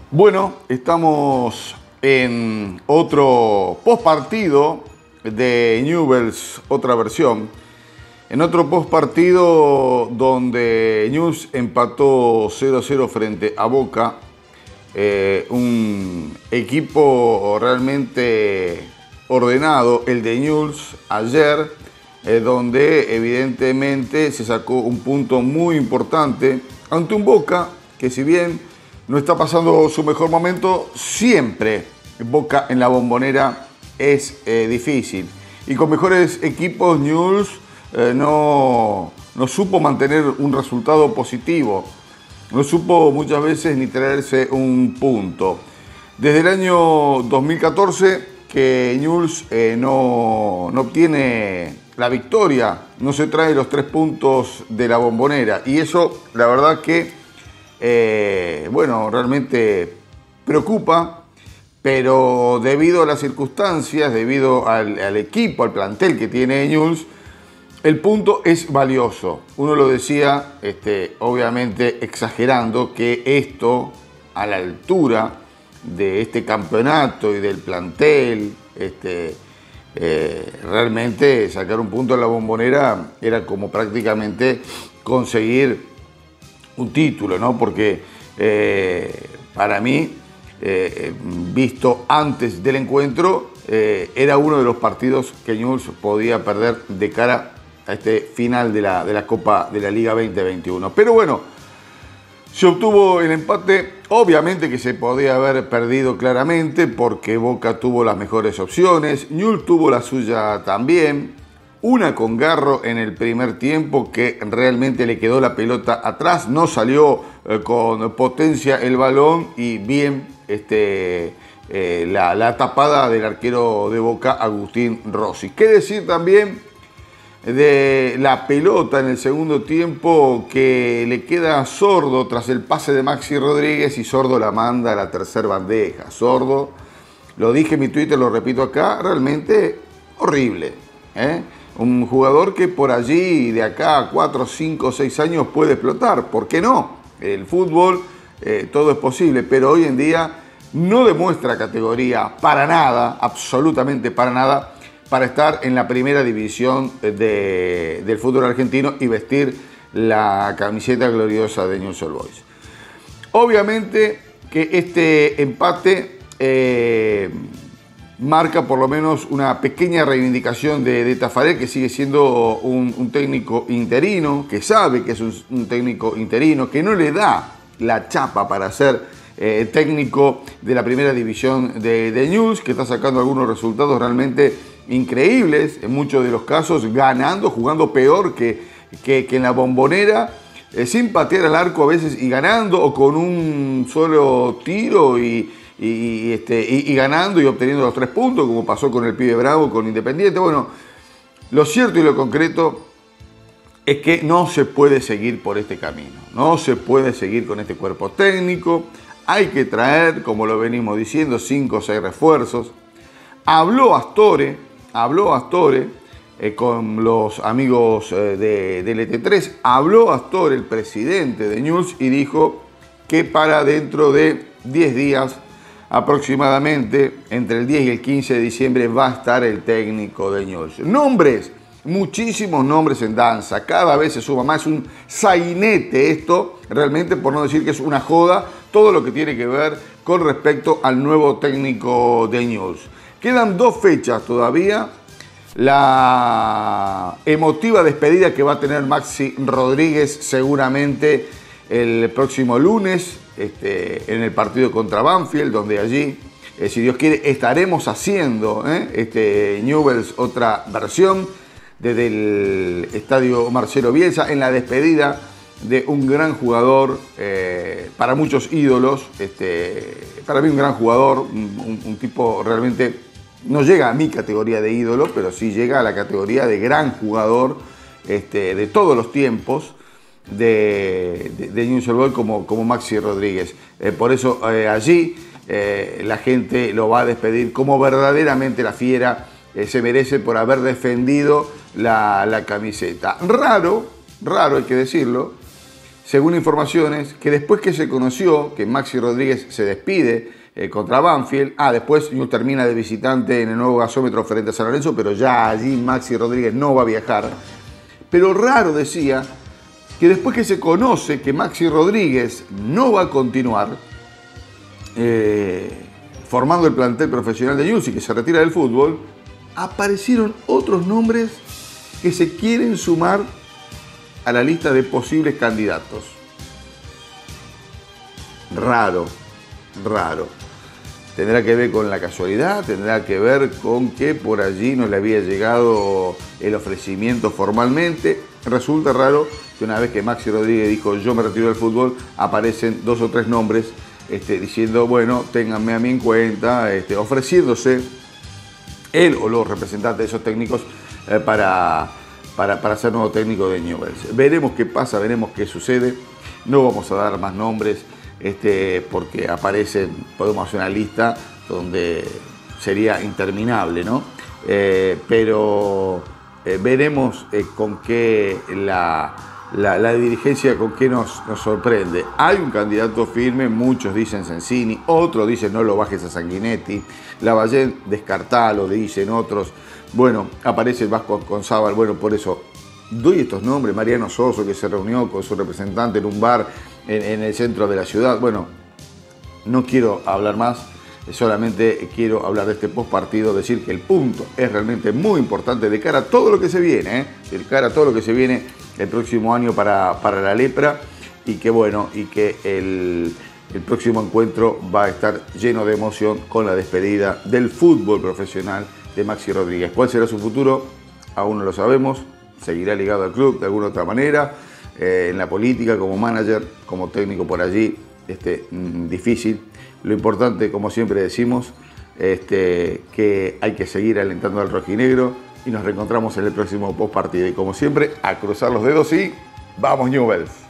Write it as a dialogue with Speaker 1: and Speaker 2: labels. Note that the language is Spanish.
Speaker 1: Bueno, estamos en otro postpartido de Newell's, otra versión. En otro postpartido donde Newell's empató 0-0 frente a Boca. Un equipo realmente ordenado, el de Newell's ayer, donde evidentemente se sacó un punto muy importante ante un Boca que, si bien no está pasando su mejor momento, siempre Boca en la Bombonera es difícil. Y con mejores equipos Newell's no supo mantener un resultado positivo. No supo muchas veces ni traerse un punto. Desde el año 2014 que Newell's no obtiene la victoria, no se trae los 3 puntos de la Bombonera. Y eso, la verdad que, bueno, realmente preocupa, pero debido a las circunstancias, debido al equipo, al plantel que tiene Newell's, el punto es valioso. Uno lo decía, obviamente exagerando, que esto, a la altura de este campeonato y del plantel, realmente sacar un punto en la Bombonera era como prácticamente conseguir un título, ¿no? Porque para mí, visto antes del encuentro, era uno de los partidos que Newell's podía perder de cara a este final de la Copa de la Liga 2021. Pero bueno, se obtuvo el empate. Obviamente que se podía haber perdido claramente porque Boca tuvo las mejores opciones. Newell's tuvo la suya también. Una con Garro en el primer tiempo que realmente le quedó la pelota atrás. No salió con potencia el balón y bien la tapada del arquero de Boca, Agustín Rossi. ¿Qué decir también de la pelota en el segundo tiempo que le queda Sordo tras el pase de Maxi Rodríguez y Sordo la manda a la tercera bandeja? Sordo, lo dije en mi Twitter, lo repito acá, realmente horrible, ¿eh? Un jugador que por allí, de acá a 4, 5, 6 años puede explotar. ¿Por qué no? El fútbol, todo es posible, pero hoy en día no demuestra categoría para nada, absolutamente para nada, para estar en la primera división del fútbol argentino y vestir la camiseta gloriosa de Newell's Old Boys. Obviamente que este empate marca por lo menos una pequeña reivindicación de Taffarel, que sigue siendo un técnico interino, que sabe que es un técnico interino, que no le da la chapa para ser técnico de la primera división de Newell's, que está sacando algunos resultados realmente increíbles, en muchos de los casos ganando, jugando peor que en la Bombonera, sin patear al arco a veces y ganando, o con un solo tiro y ganando y obteniendo los 3 puntos, como pasó con el Pibe Bravo, con Independiente. Bueno, lo cierto y lo concreto es que no se puede seguir por este camino, no se puede seguir con este cuerpo técnico. Hay que traer, como lo venimos diciendo, 5 o 6 refuerzos. Habló Astore con los amigos de LT3, habló Astore, el presidente de Newell's, y dijo que para dentro de 10 días aproximadamente, entre el 10 y el 15 de diciembre, va a estar el técnico de Newell's. Nombres, muchísimos nombres en danza, cada vez se suma más, un sainete esto, realmente, por no decir que es una joda, todo lo que tiene que ver con respecto al nuevo técnico de Newell's. Quedan 2 fechas todavía. La emotiva despedida que va a tener Maxi Rodríguez seguramente el próximo lunes en el partido contra Banfield, donde allí, si Dios quiere, estaremos haciendo Newell's otra versión desde el estadio Marcelo Bielsa, en la despedida de un gran jugador, para muchos ídolos, para mí un gran jugador, un tipo realmente, no llega a mi categoría de ídolo, pero sí llega a la categoría de gran jugador de todos los tiempos de Newell's Old Boys, como Maxi Rodríguez. Por eso allí la gente lo va a despedir como verdaderamente la fiera se merece, por haber defendido la camiseta. Raro, hay que decirlo, según informaciones, que después que se conoció que Maxi Rodríguez se despide contra Banfield, después Newell's termina de visitante en el nuevo gasómetro frente a San Lorenzo, pero ya allí Maxi Rodríguez no va a viajar. Pero raro, decía, que después que se conoce que Maxi Rodríguez no va a continuar formando el plantel profesional de Newell's y que se retira del fútbol, aparecieron otros nombres que se quieren sumar a la lista de posibles candidatos. Raro. Tendrá que ver con la casualidad, tendrá que ver con que por allí no le había llegado el ofrecimiento formalmente. Resulta raro que una vez que Maxi Rodríguez dijo yo me retiro del fútbol, aparecen 2 o 3 nombres diciendo, bueno, ténganme a mí en cuenta, ofreciéndose él o los representantes de esos técnicos para ser nuevo técnico de Newell's. Veremos qué pasa, veremos qué sucede. No vamos a dar más nombres porque aparecen, podemos hacer una lista donde sería interminable, ¿no? Pero veremos con qué la dirigencia con qué nos sorprende. Hay un candidato firme, muchos dicen Sensini, otros dicen no lo bajes a Sanguinetti, Lavallén descartalo, dicen otros. Bueno, aparece el Vasco Gonzábal, bueno, por eso doy estos nombres. Mariano Soso, que se reunió con su representante en un bar en el centro de la ciudad. Bueno, no quiero hablar más, solamente quiero hablar de este postpartido, decir que el punto es realmente muy importante de cara a todo lo que se viene, de cara a todo lo que se viene el próximo año para la lepra, y que bueno, y que el próximo encuentro va a estar lleno de emoción con la despedida del fútbol profesional de Maxi Rodríguez. ¿Cuál será su futuro? Aún no lo sabemos. Seguirá ligado al club de alguna otra manera, en la política, como manager, como técnico por allí, difícil. Lo importante, como siempre decimos, que hay que seguir alentando al rojinegro, y nos reencontramos en el próximo postpartido. Y como siempre, a cruzar los dedos y ¡vamos Newell's!